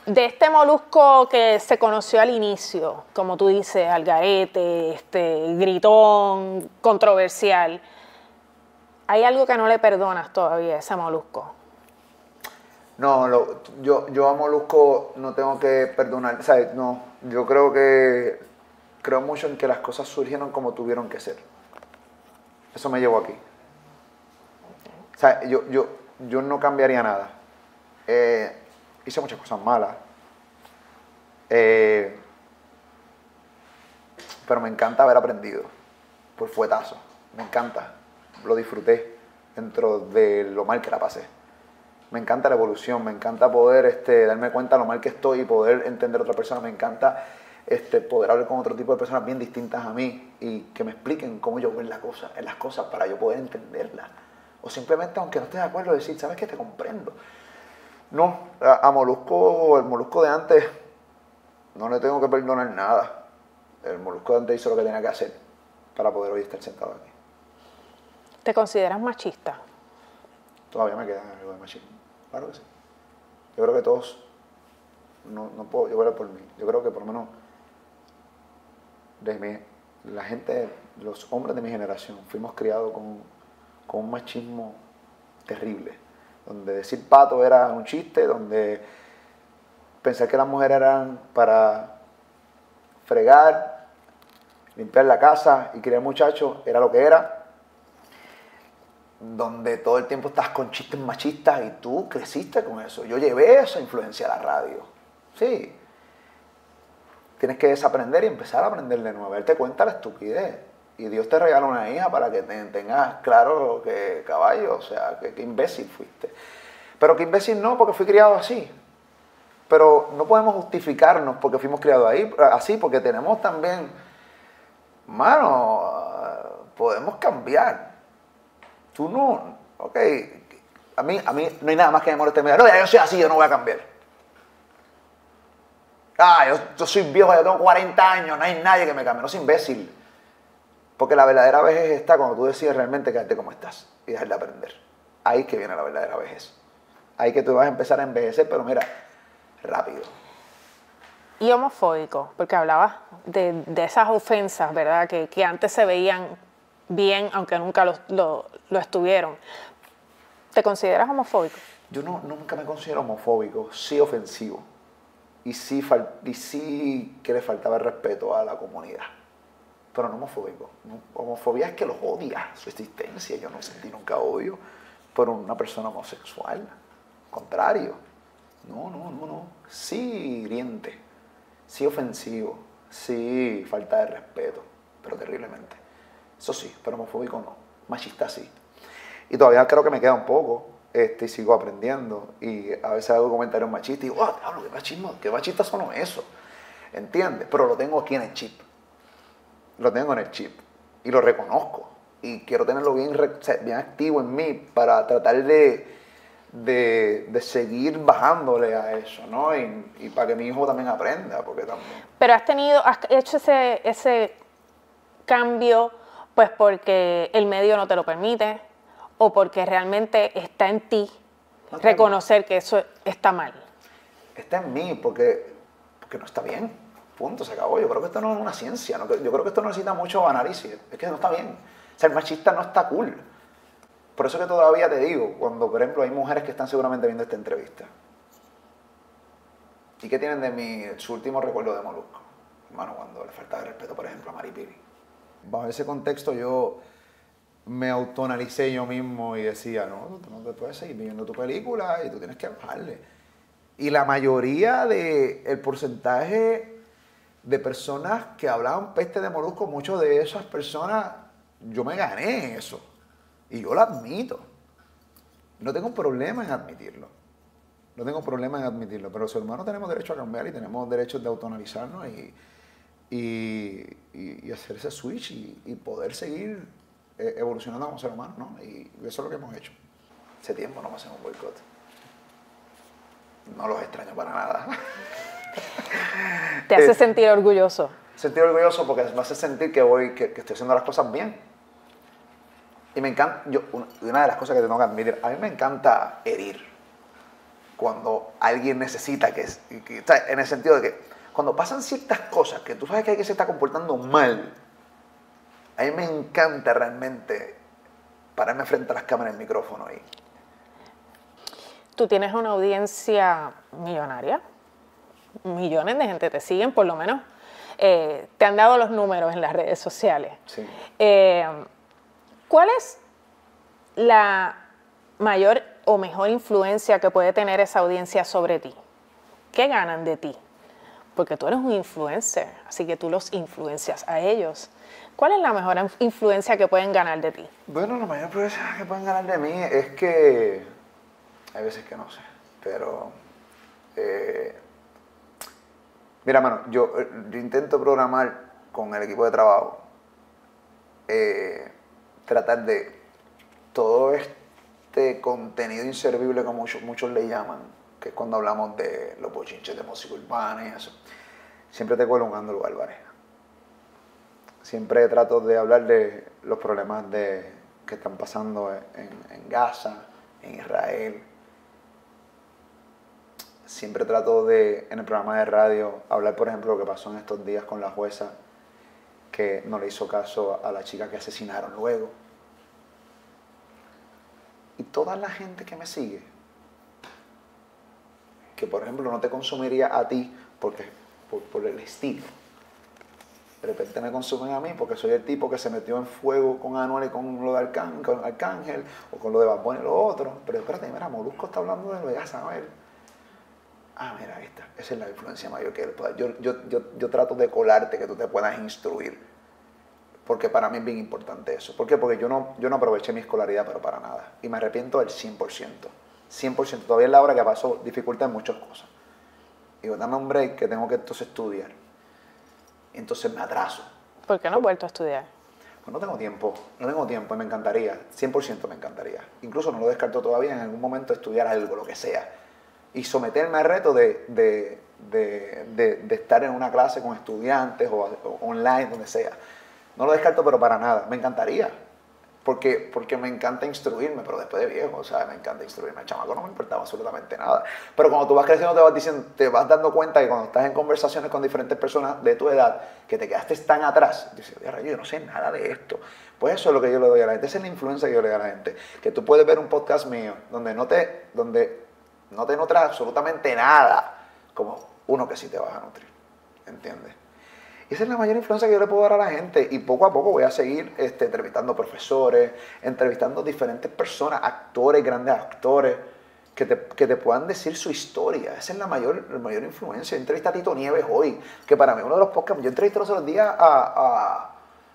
De este Molusco que se conoció al inicio, como tú dices, algarete, gritón, controversial, ¿hay algo que no le perdonas todavía a ese Molusco? No, yo a Molusco no tengo que perdonar, ¿sabes? No, yo creo mucho en que las cosas surgieron como tuvieron que ser. Eso me llevó aquí. O sea, yo no cambiaría nada. Hice muchas cosas malas. Pero me encanta haber aprendido por fuetazo. Me encanta. Lo disfruté dentro de lo mal que la pasé. Me encanta la evolución, me encanta poder darme cuenta de lo mal que estoy y poder entender a otra persona. Me encanta poder hablar con otro tipo de personas bien distintas a mí y que me expliquen cómo yo veo las cosas para yo poder entenderlas. O simplemente, aunque no esté de acuerdo, decir, ¿sabes qué? Te comprendo. No, a Molusco, el Molusco de antes, no le tengo que perdonar nada. El Molusco de antes hizo lo que tenía que hacer para poder hoy estar sentado aquí. ¿Te consideras machista? Todavía me queda algo de machismo. Claro que sí. Yo creo que todos, no puedo, yo creo por mí, yo creo que por lo menos la gente, los hombres de mi generación, fuimos criados con un machismo terrible, donde decir pato era un chiste, donde pensar que las mujeres eran para fregar, limpiar la casa y criar muchachos era lo que era, donde todo el tiempo estás con chistes machistas y tú creciste con eso. Yo llevé esa influencia a la radio. Sí. Tienes que desaprender y empezar a aprender de nuevo, darte cuenta de la estupidez. Y Dios te regala una hija para que tengas claro que caballo, o sea, que imbécil fuiste. Pero que imbécil no, porque fui criado así. Pero no podemos justificarnos porque fuimos criados así, porque tenemos también, mano, podemos cambiar. Tú no, ok, a mí no hay nada más que me moleste. No, ya yo soy así, yo no voy a cambiar. Yo soy viejo, yo tengo 40 años, no hay nadie que me cambie, no soy imbécil. Porque la verdadera vejez está cuando tú decides realmente quedarte como estás y dejar de aprender. Ahí es que viene la verdadera vejez. Ahí que tú vas a empezar a envejecer, pero mira, rápido. Y homofóbico, porque hablabas de esas ofensas, ¿verdad? Que antes se veían bien, aunque nunca lo estuvieron. ¿Te consideras homofóbico? Yo nunca me considero homofóbico, sí ofensivo. Y sí que le faltaba el respeto a la comunidad. Pero no homofóbico. Homofobia es que los odias, su existencia. Yo no sentí nunca odio por una persona homosexual. Contrario. No. Sí hiriente, sí ofensivo, sí falta de respeto, pero terriblemente. Eso sí, pero homofóbico no. Machista sí. Y todavía creo que me queda un poco. Y sigo aprendiendo y a veces hago comentarios machistas y digo, diablo, qué machistas son eso, ¿entiendes? Pero lo tengo aquí en el chip, lo tengo en el chip y lo reconozco y quiero tenerlo bien activo en mí para tratar de seguir bajándole a eso, ¿no? Y para que mi hijo también aprenda, porque también... Pero has hecho ese cambio pues porque el medio no te lo permite, o porque realmente está en ti reconocer que eso está mal. Está en mí porque no está bien. Punto, se acabó. Yo creo que esto no es una ciencia. Yo creo que esto no necesita mucho análisis. Es que no está bien. O sea, el machista no está cool. Por eso que todavía te digo, cuando, por ejemplo, hay mujeres que están seguramente viendo esta entrevista. ¿Y qué tienen de su último recuerdo de Molusco? Hermano, cuando le faltaba el respeto, por ejemplo, a Maripili. Bajo ese contexto yo me autoanalicé yo mismo y decía, no, tú no te puedes seguir viviendo tu película y tú tienes que bajarle. Y la mayoría del porcentaje de personas que hablaban peste de Molusco, muchas de esas personas, yo me gané eso. Y yo lo admito. No tengo problema en admitirlo. No tengo problema en admitirlo. Pero los hermanos tenemos derecho a cambiar y tenemos derecho de autoanalizarnos y hacer ese switch y poder seguir evolucionando como ser humano, ¿no? Y eso es lo que hemos hecho. Hace tiempo no me hacen un boicot. No los extraño para nada. ¿Te hace sentir orgulloso? Sentir orgulloso porque me hace sentir que estoy haciendo las cosas bien. Y me encanta, una de las cosas que tengo que admitir, a mí me encanta herir. cuando alguien necesita o sea, en el sentido de que cuando pasan ciertas cosas que tú sabes que alguien se está comportando mal, a mí me encanta realmente pararme frente a las cámaras del micrófono ahí. Tú tienes una audiencia millonaria, millones de gente te siguen, por lo menos te han dado los números en las redes sociales. Sí. ¿Cuál es la mayor o mejor influencia que puede tener esa audiencia sobre ti? ¿Qué ganan de ti? Porque tú eres un influencer, así que tú los influencias a ellos. ¿Cuál es la mejor influencia que pueden ganar de ti? Bueno, la mayor influencia que pueden ganar de mí es que hay veces que no sé, pero mira, mano, yo intento programar con el equipo de trabajo, tratar de todo este contenido inservible como muchos le llaman, que es cuando hablamos de los bochinches de música urbana y eso, siempre te cuelo un ángulo Álvarez. Siempre trato de hablar de los problemas que están pasando en Gaza, en Israel. Siempre trato de, en el programa de radio, hablar, por ejemplo, lo que pasó en estos días con la jueza que no le hizo caso a la chica que asesinaron luego. Y toda la gente que me sigue, que por ejemplo no te consumiría a ti porque, por el estilo, de repente me consumen a mí porque soy el tipo que se metió en fuego con Anuel y con lo de Arcángel o con lo de Bad Bunny y lo otro. Pero espérate, mira, Molusco está hablando de lo de Gaza, a ver. Ah, mira, ahí está. Esa es la influencia mayor que él puede. Yo trato de colarte, que tú te puedas instruir. Porque para mí es bien importante eso. ¿Por qué? Porque yo no aproveché mi escolaridad, pero para nada. Y me arrepiento del 100%. 100%. Todavía es la hora que pasó dificultad en muchas cosas. Digo, dame un break que tengo que entonces estudiar. Entonces me atraso. ¿Por qué no has vuelto a estudiar? Pues no tengo tiempo y me encantaría, 100% me encantaría. Incluso no lo descarto todavía en algún momento estudiar algo, lo que sea. Y someterme al reto de estar en una clase con estudiantes o online, donde sea. No lo descarto, pero para nada. Me encantaría. Porque me encanta instruirme, pero después de viejo, o sea, me encanta instruirme. El chamaco no me importaba absolutamente nada. Pero cuando tú vas creciendo te vas dando cuenta que cuando estás en conversaciones con diferentes personas de tu edad, que te quedaste tan atrás, dices, yo no sé nada de esto. Pues eso es lo que yo le doy a la gente, esa es la influencia que yo le doy a la gente. Que tú puedes ver un podcast mío donde no te nutres absolutamente nada, como uno que sí te vas a nutrir, ¿entiendes? Esa es la mayor influencia que yo le puedo dar a la gente y poco a poco voy a seguir entrevistando profesores, entrevistando diferentes personas, actores, grandes actores, que te puedan decir su historia. Esa es la mayor influencia. Yo entrevisté a Tito Nieves hoy, que para mí uno de los podcasts, yo entrevisté los otros días a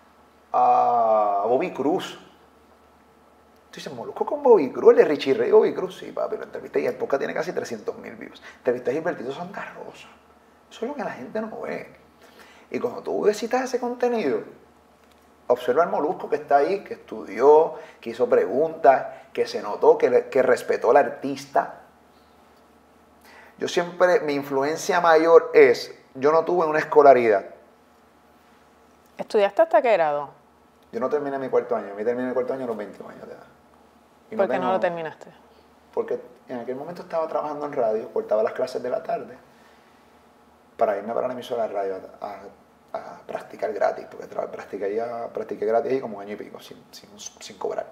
Bobby Cruz. Tú dices, Molusco con Bobby Cruz, el de Richie Ray, Bobby Cruz, sí, papi, lo entrevisté y el podcast tiene casi 300,000 views. Entrevisté a Gilbertito Santa Rosa. Eso es lo que la gente no ve. Y cuando tú visitas ese contenido, observa al Molusco que está ahí, que estudió, que hizo preguntas, que se notó, que respetó al artista. Yo siempre, mi influencia mayor es, yo no tuve una escolaridad. ¿Estudiaste hasta qué grado? Yo no terminé mi cuarto año, yo terminé el cuarto año a los 21 años de edad. ¿Por qué no lo terminaste? Porque en aquel momento estaba trabajando en radio, cortaba las clases de la tarde para irme para la emisora de radio a practicar gratis, porque practiqué gratis ahí como un año y pico, sin cobrar.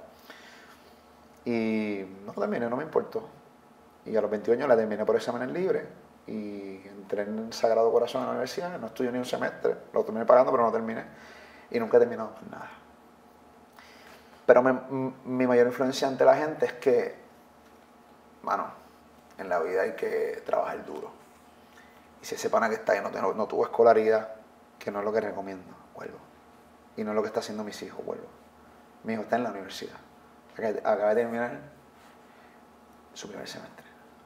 Y no terminé, no me importó. Y a los 21 años la terminé por exámenes libres y entré en el Sagrado Corazón a la universidad, no estudié ni un semestre, lo terminé pagando pero no terminé y nunca he terminado nada. Pero mi mayor influencia ante la gente es que, mano, en la vida hay que trabajar duro. Y si ese pana que está ahí no tuvo escolaridad, que no es lo que recomiendo, vuelvo. Y no es lo que está haciendo mis hijos, vuelvo. Mi hijo está en la universidad. Acaba de terminar su primer semestre.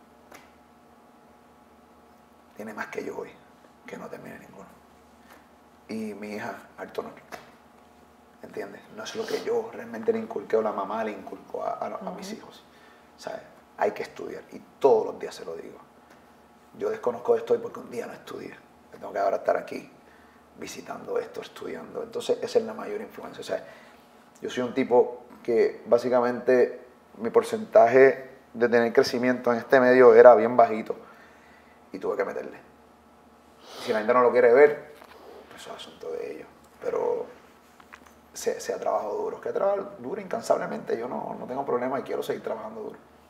Tiene más que yo hoy, que no termine ninguno. Y mi hija, harto honor. ¿Entiendes? No es lo que yo realmente le inculqué o la mamá le inculcó a mis hijos. ¿Sabes? Hay que estudiar. Y todos los días se lo digo. Yo desconozco esto porque un día no estudié. Tengo que ahora estar aquí visitando esto, estudiando. Entonces, esa es la mayor influencia. O sea, yo soy un tipo que básicamente mi porcentaje de tener crecimiento en este medio era bien bajito y tuve que meterle. Si la gente no lo quiere ver, pues eso es asunto de ellos. Pero se ha trabajado duro. Que trabajar duro incansablemente. Yo no tengo problema y quiero seguir trabajando duro.